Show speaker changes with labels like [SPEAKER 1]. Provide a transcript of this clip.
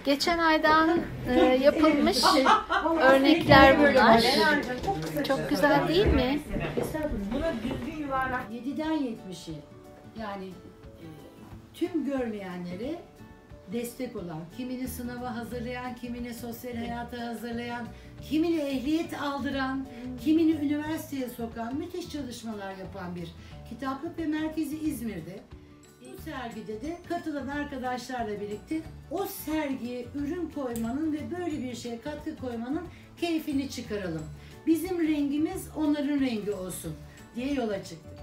[SPEAKER 1] Geçen aydan yapılmış örnekler bunlar. Çok güzel değil mi?
[SPEAKER 2] Buna düzgün yuvarlak.
[SPEAKER 3] 7'den 70'i yani tüm görmeyenlere destek olan, kimini sınava hazırlayan, kimini sosyal hayata hazırlayan, kimini ehliyet aldıran, kimini üniversiteye sokan müthiş çalışmalar yapan bir kitaplık ve merkezi İzmir'de. Bu sergide de katılan arkadaşlarla birlikte o sergiye ürün koymanın ve böyle bir şeye katkı koymanın keyfini çıkaralım. Bizim rengimiz onların rengi olsun diye yola çıktık.